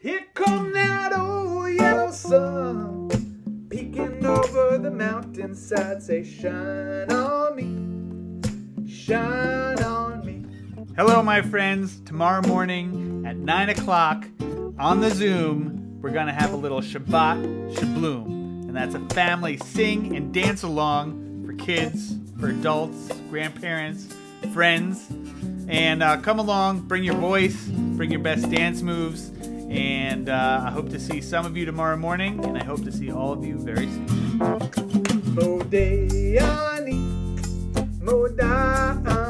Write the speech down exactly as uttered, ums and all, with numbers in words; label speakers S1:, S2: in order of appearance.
S1: Here come that old yellow sun, peeking over the mountainside. Say, shine on me, shine on me. Hello, my friends. Tomorrow morning at nine o'clock on the Zoom, we're going to have a little Shabbat Shabloom. And that's a family sing and dance along for kids, for adults, grandparents, friends. And uh, come along, bring your voice, bring your best dance moves. And uh, I hope to see some of you tomorrow morning, and I hope to see all of you very soon. Modayani, Modayani.